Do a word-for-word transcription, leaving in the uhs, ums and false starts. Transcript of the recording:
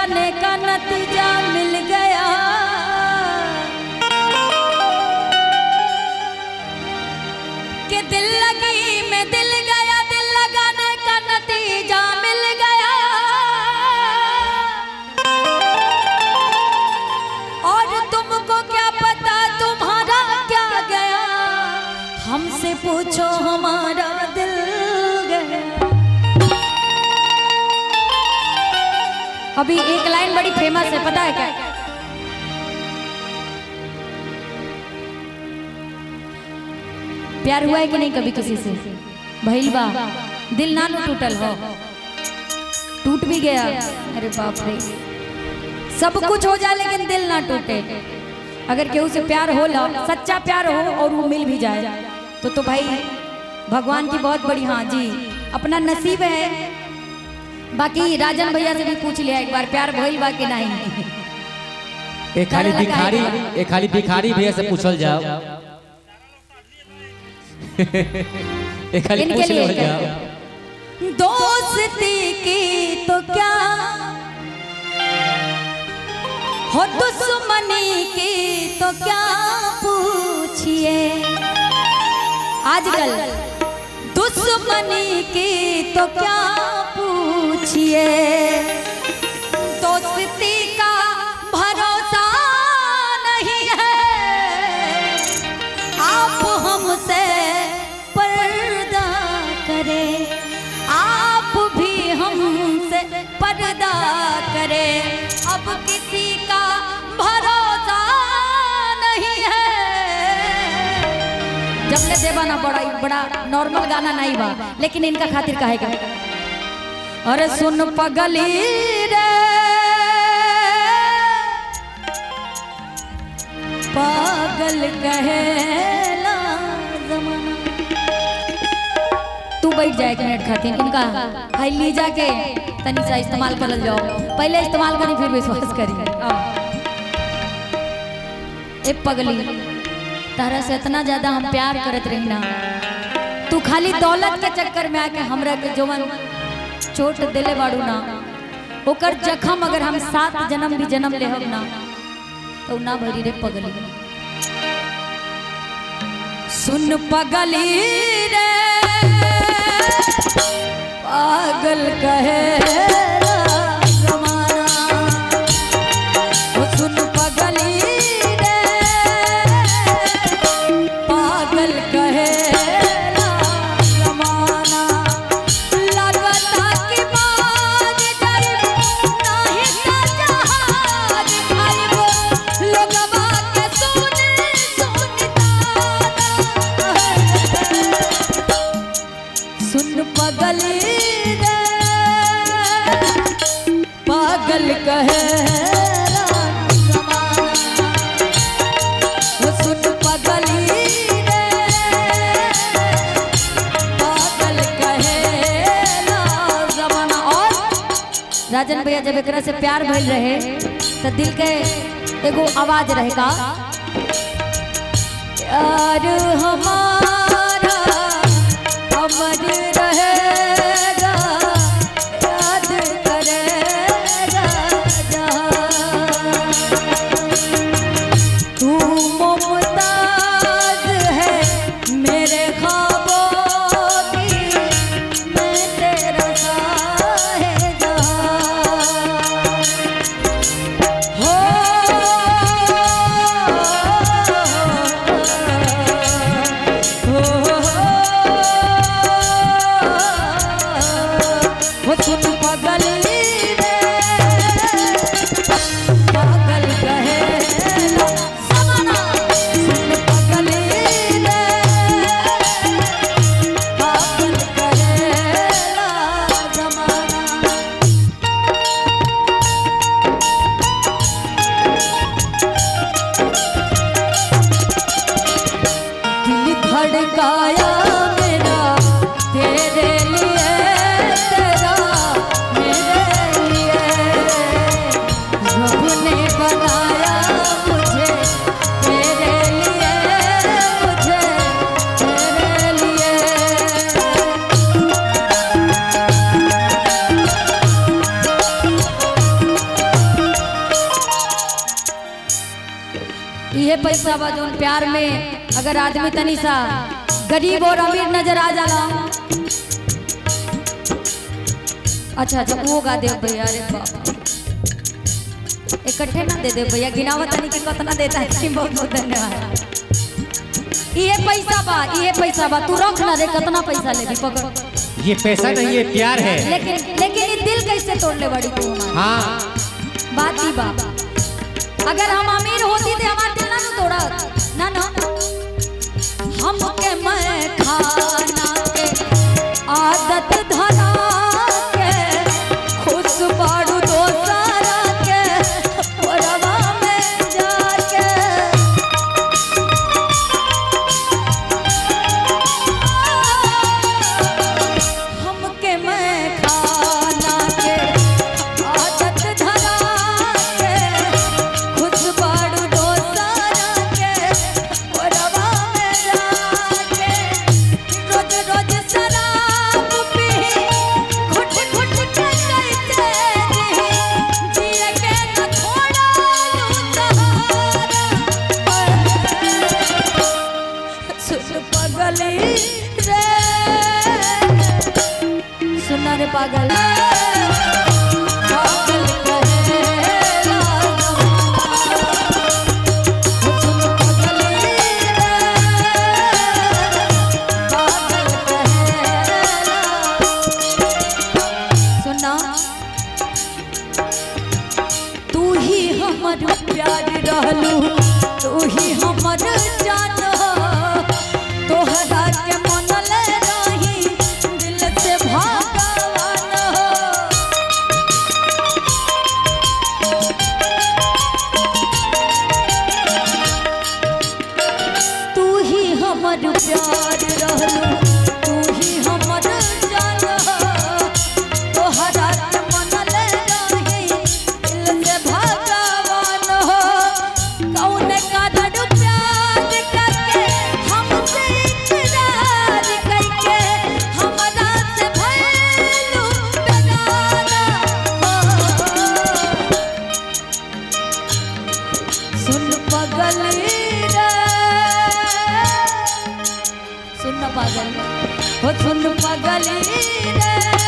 लगाने का नतीजा मिल गया। कि दिल लगी में दिल गया, दिल लगाने का नतीजा मिल गया। और तुमको क्या पता तुम्हारा क्या गया, हमसे पूछो हमारा दिल गया। अभी एक लाइन बड़ी फेमस है, पता है क्या? प्यार हुआ है कि नहीं कभी किसी से? भइल बा, दिल ना नु टूटल हो, टूट भी गया, अरे बाप रे। सब कुछ हो जाए लेकिन दिल ना टूटे। अगर केहू से प्यार हो ला, सच्चा प्यार हो और वो मिल भी जाए तो तो भाई भगवान की बहुत बड़ी, हाँ जी, अपना नसीब है। बाकी राजन भैया से भी पूछ लिया एक बार, प्यार भइल बा कि नहीं। एक खाली भिखारी, एक खाली भिखारी भैया से पूछल जाओ। एक खाली पूछ लो जाओ। दोस्ती की तो क्या हो, दुश्मनी की तो क्या पूछिए। आजकल दुश्मनी की तो क्या पूछिए। दोस्ती का भरोसा नहीं है, आप हमसे पर्दा करें, आप भी हमसे पर्दा करें। अब किसी का भरोसा नहीं है। जब ले देवा ना बड़ा बड़ा नॉर्मल गाना नहीं बा, लेकिन इनका खातिर कहेगा। अरे सुन पगली रे, पागल कहेला जमाना। तू बैठ जाए एक मिनट खातिर, इनका हाई ली जाके तनी सा इस्तेमाल कर जाओ। पहले इस्तेमाल करी फिर विश्वास करी। ए पगली, तारा से इतना ज्यादा हम प्यार करत रही ना, तू खाली दौलत के चक्कर में आके हमरा के जवन चोट दिले बाड़ू ना, ओकर जखम अगर हम सात जन्म भी जन्म ले हम ना तो ना भरी रे पगली। सुन पगली रे, पागल कहेला जमाना। ओ सुन पगली रे, पागल कहेला जमाना। लगता कि मार जाइब, नाही सजहार खाइब, लोगवा के सुने सुनता। सुन पगली रे, पागल कहेला जमाना। सुन पगली रे, पागल कहेला जमाना। और राजन भैया जब एकरा से प्यार भइल रहे तो दिल के एगो आवाज रहेगा, प्यार हमारा अमर रहेगा, याद करेगा जहां। तू मुमताज है मेरे ख्वाबों की, मैं तेरा साहिबजादा। हो हो, हो, हो, पैसा बा जोन प्यार में अगर आदमी तनी सा गरीब और अमीर नजर आ जाला। अच्छा अच्छा वो गा दे भैया। अरे बाप इकट्ठे ना दे दे भैया, गिनावत तनी कि कितना देता है। बहुत बहुत धन्यवाद। ये पैसा बा ये पैसा बा तू रख ना रे, कितना पैसा ले भी पकड़। ये पैसा नहीं ये प्यार है। लेकिन लेकिन ये दिल कैसे तोड़ ले बड़ी तू हमारा। हाँ बात ही बा। अगर हम अमीर होती थे हमारा दिल ना तोड़ा ना ना। हम के मैं खाना के आदत धरा के खुश बाड़ू दो सारा के ओरवा में जाके हम के मैं खाना के आदत धरा के खुश बाड़ू दो सारा के ओरवा में जाके रोज रोज शराब पी घुट घुट के कैसे जी जिए के न थोड़ा लू सहारा। सुन पगली रे सुना रे पागल पागल कहेला सुन पगली रे पागल कहेला। सुना तू ही हमर प्यार रहलू तू ही हमर जान तोहरा के मनल रही दिल से भगवान। तू ही हमर प्यार रहलू तू ही हमर जान तोहरा के मनल रही दिल से भगवान। कौन कारण प्यार करके हमसे इकरार करके हमरा से भइलू बेगाना। सुन पगली रे सुन पागल हो सुन पगली रे